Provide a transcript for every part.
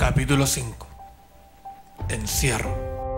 Capítulo 5. Encierro.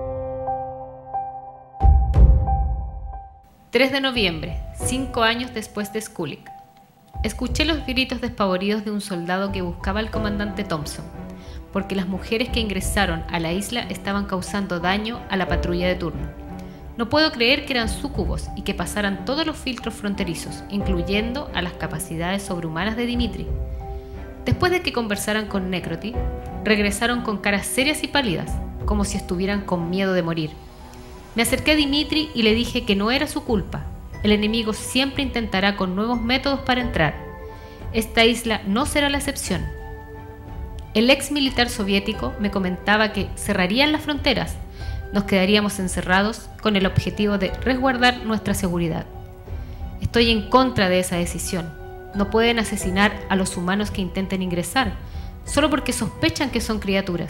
3 de noviembre, 5 años después de Skulik. Escuché los gritos despavoridos de un soldado que buscaba al comandante Thompson, porque las mujeres que ingresaron a la isla estaban causando daño a la patrulla de turno. No puedo creer que eran súcubos y que pasaran todos los filtros fronterizos, incluyendo a las capacidades sobrehumanas de Dimitri. Después de que conversaran con Necroti, regresaron con caras serias y pálidas, como si estuvieran con miedo de morir. Me acerqué a Dimitri y le dije que no era su culpa. El enemigo siempre intentará con nuevos métodos para entrar. Esta isla no será la excepción. El ex militar soviético me comentaba que cerrarían las fronteras. Nos quedaríamos encerrados con el objetivo de resguardar nuestra seguridad. Estoy en contra de esa decisión. No pueden asesinar a los humanos que intenten ingresar, solo porque sospechan que son criaturas,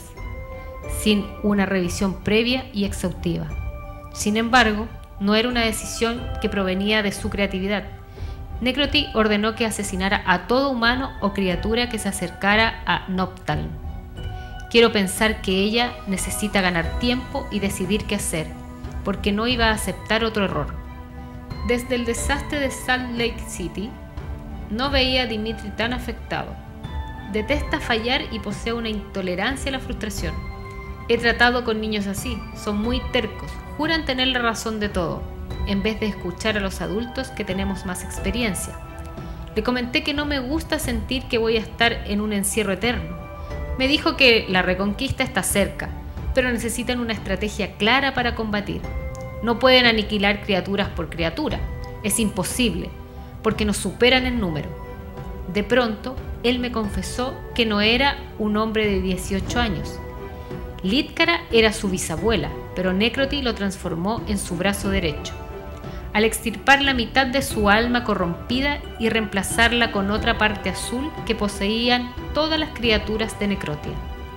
sin una revisión previa y exhaustiva. Sin embargo, no era una decisión que provenía de su creatividad. Necroti ordenó que asesinara a todo humano o criatura que se acercara a Noptalm. Quiero pensar que ella necesita ganar tiempo y decidir qué hacer, porque no iba a aceptar otro error. Desde el desastre de Salt Lake City, no veía a Dimitri tan afectado. Detesta fallar y posee una intolerancia a la frustración. He tratado con niños así, son muy tercos, juran tener la razón de todo, en vez de escuchar a los adultos que tenemos más experiencia. Le comenté que no me gusta sentir que voy a estar en un encierro eterno. Me dijo que la reconquista está cerca, pero necesitan una estrategia clara para combatir. No pueden aniquilar criaturas por criatura, es imposible, porque nos superan en número. De pronto, él me confesó que no era un hombre de 18 años. Litkara era su bisabuela, pero Necroti lo transformó en su brazo derecho, al extirpar la mitad de su alma corrompida y reemplazarla con otra parte azul que poseían todas las criaturas de Necrotia.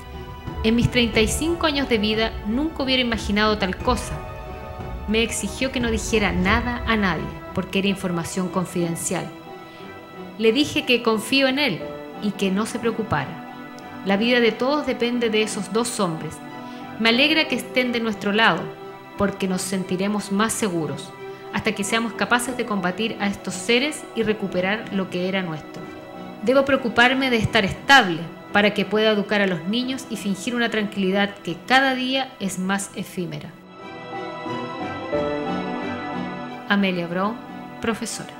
En mis 35 años de vida nunca hubiera imaginado tal cosa. Me exigió que no dijera nada a nadie, porque era información confidencial. Le dije que confío en él y que no se preocupara. La vida de todos depende de esos dos hombres. Me alegra que estén de nuestro lado, porque nos sentiremos más seguros, hasta que seamos capaces de combatir a estos seres y recuperar lo que era nuestro. Debo preocuparme de estar estable, para que pueda educar a los niños y fingir una tranquilidad que cada día es más efímera. Amelia Brown, profesora.